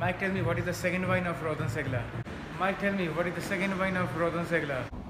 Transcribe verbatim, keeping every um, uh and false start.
Mike, tell me what is the second wine of Rodon Segla? Mike, tell me what is the second wine of Rodon Segla?